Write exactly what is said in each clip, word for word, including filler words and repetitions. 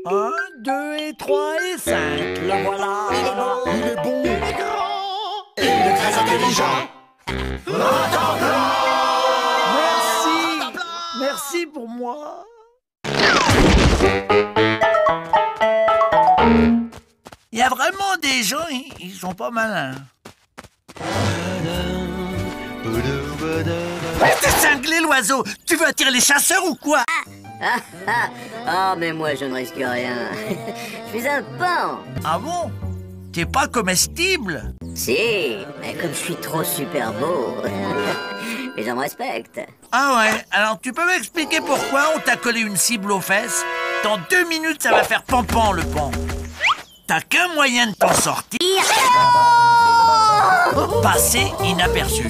Un, deux et trois et cinq. Le voilà. Il est beau. Il est bon. Il est grand. Et il est très intelligent. Merci. Merci pour moi. Il y a vraiment des gens, ils, ils sont pas malins. T'es cinglé, l'oiseau. Tu veux attirer les chasseurs ou quoi? Ah, ah, ah, mais moi je ne risque rien. Je suis un pan. Ah bon? T'es pas comestible? Si, mais comme je suis trop super beau, les gens me respectent. Ah ouais, alors tu peux m'expliquer pourquoi on t'a collé une cible aux fesses? Dans deux minutes, ça va faire pampan le pan. T'as qu'un moyen de t'en sortir. Passer inaperçu.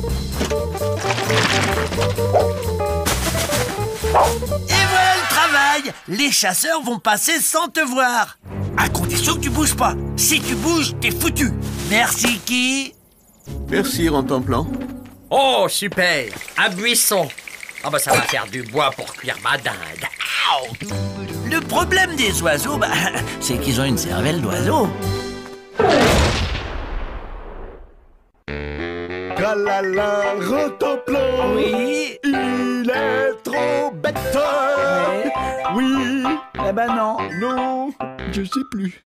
Et voilà le travail. Les chasseurs vont passer sans te voir. À condition que tu bouges pas. Si tu bouges, t'es foutu. Merci qui? Merci, Rantanplan. Oh, super. Un buisson. Ah bah ça va faire du bois pour cuire ma dinde. Le problème des oiseaux, bah, c'est qu'ils ont une cervelle d'oiseau. Tralala, Rantanplan. Oui. Il est trop bête. Ouais. Oui. Eh ben non. Non. Je sais plus.